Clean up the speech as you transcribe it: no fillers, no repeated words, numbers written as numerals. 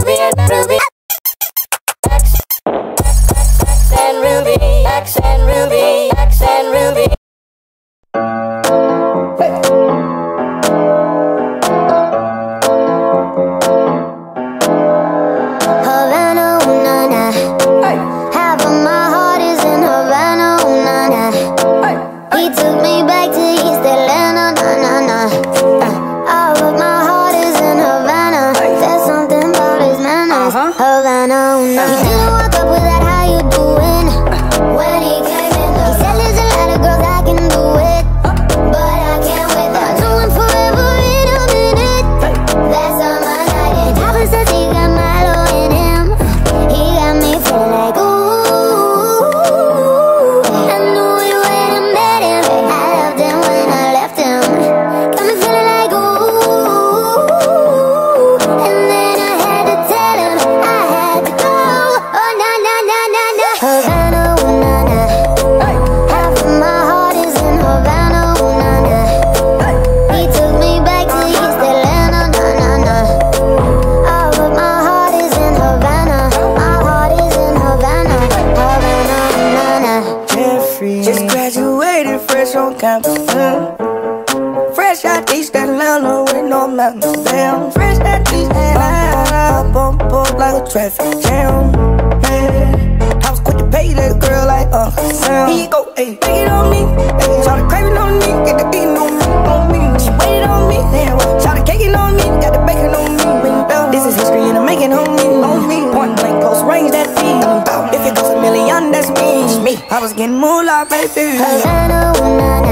Ruby. X and Ruby. X and Ruby. X and Ruby. Havana, ooh, na, na. Half of my heart is in Havana, ooh, na, na. He took me back to East Atlanta, na, na, na. Half of my heart is in Havana. There's something about his manners. Havana, ooh, na, na. He didn't walk up with that, how you doing? When he came in, he said there's a lot of girls I can do it, but I can't wait. I'll do it forever in a minute. That's all my night. And Papa says he got Milo in him. He got me feeling like ooh. I knew it when I met him. I loved him when I left him. Got me feeling like ooh. And then I had to tell him I had to go. Oh na na na na na. Havana, ooh na na. Half of my heart is in Havana, ooh na na. He took me back to East Atlanta, na na na. All of my heart is in Havana. My heart is in Havana. Havana, na na. Jeffrey just graduated fresh on campus. Fresh out East Atlanta with no mountains down. Fresh out East Atlanta, bump up like a traffic jam. Man, I was quick to pay that girl like Uncle Sam. He go, ayy, take it on me. Ayy, try to crave it on me, get the beating on me. She waited on me, damn. Try to cake it on me, got the bacon on me. This is history and I'm making on me. Point blank, close range, that feed. If it goes a million, that's me. I was getting moolah, baby. Havana, ooh na na.